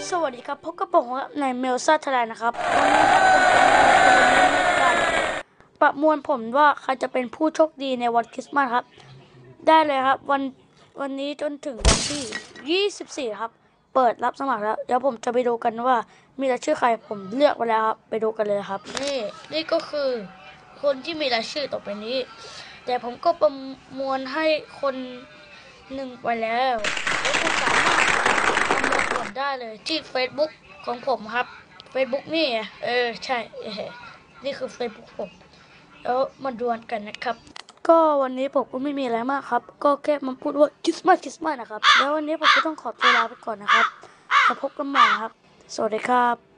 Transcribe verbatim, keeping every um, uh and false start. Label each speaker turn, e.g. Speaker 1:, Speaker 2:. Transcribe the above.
Speaker 1: สวัสดีครับพบกับผมในเมลซ่าทลายนะครับวันนี้ครับผมจะมาการประมวลผลว่าใครจะเป็นผู้โชคดีในวันคริสต์มาสครับได้เลยครับวันวันนี้จนถึงวันที่ยี่สิบสี่ครับเปิดรับสมัครแล้วเดี๋ยวผมจะไปดูกันว่ามีรายชื่อใครผมเลือกไว้แล้วครับไปดูกันเลยครับนี่นี่ก็คือคนที่มีรายชื่อต่อไปนี้แต่ผมก็ประมวลให้คนหนึ่งไปแล้วแล้วคุณสามารถประมวลผลได้เลยที่ Facebook ของผมครับ Facebook นี่เออใช่เออนี่คือ Facebook ผมแล้วมาดวลกันนะครับก็วันนี้ผมก็ไม่มีอะไรมากครับก็แค่มาพูดว่าคริสต์มาสคริสต์มาสนะครับแล้ววันนี้ผมก็ต้องขอตัวลาไปก่อนนะครับแล้วพบกันใหม่ครับสวัสดีครับ